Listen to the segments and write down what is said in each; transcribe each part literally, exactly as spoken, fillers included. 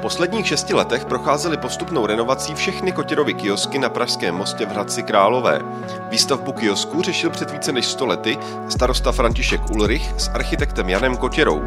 posledních šesti letech procházely postupnou renovací všechny Kotěrovy kiosky na Pražském mostě v Hradci Králové. Výstavbu kiosků řešil před více než sto lety starosta František Ulrich s architektem Janem Kotěrou.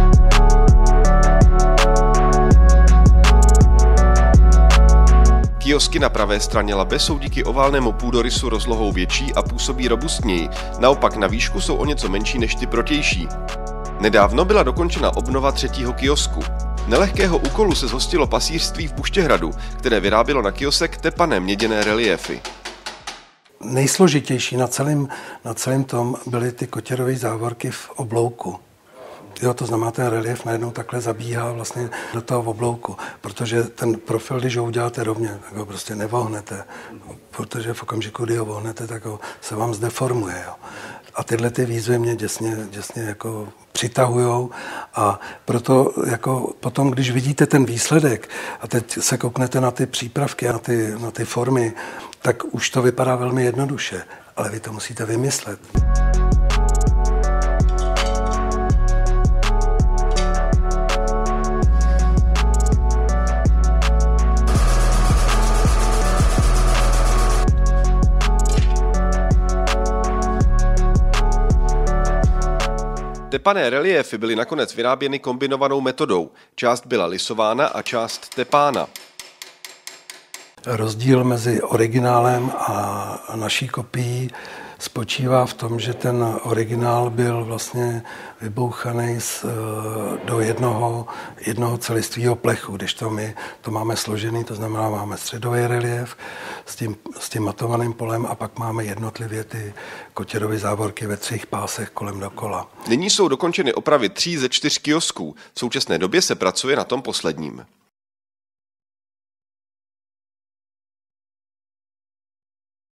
Kiosky na pravé straně Labe jsou díky oválnému půdorysu rozlohou větší a působí robustněji, naopak na výšku jsou o něco menší než ty protější. Nedávno byla dokončena obnova třetího kiosku. Nelehkého úkolu se zhostilo pasířství v Buštěhradu, které vyrábělo na kiosek tepané měděné reliéfy. Nejsložitější na celém, na celém tom byly ty Kotěrovy závorky v oblouku. Jo, to znamená, ten relief najednou takhle zabíhá vlastně do toho oblouku, protože ten profil, když ho uděláte rovně, tak ho prostě nevohnete, protože v okamžiku, kdy ho vohnete, tak ho se vám zdeformuje. Jo. A tyhle ty výzvy mě děsně, děsně jako přitahujou a proto jako potom, když vidíte ten výsledek a teď se kouknete na ty přípravky a na ty, na ty formy, tak už to vypadá velmi jednoduše, ale vy to musíte vymyslet. Tepané reliéfy byly nakonec vyráběny kombinovanou metodou. Část byla lisována a část tepána. Rozdíl mezi originálem a naší kopií spočívá v tom, že ten originál byl vlastně vybouchaný z, do jednoho, jednoho celistvého plechu, když to my to máme složený, to znamená, máme středový reliéf s tím, s tím matovaným polem a pak máme jednotlivě ty Kotěrovy závorky ve třech pásech kolem dokola. Nyní jsou dokončeny opravy tří ze čtyř kiosků. V současné době se pracuje na tom posledním.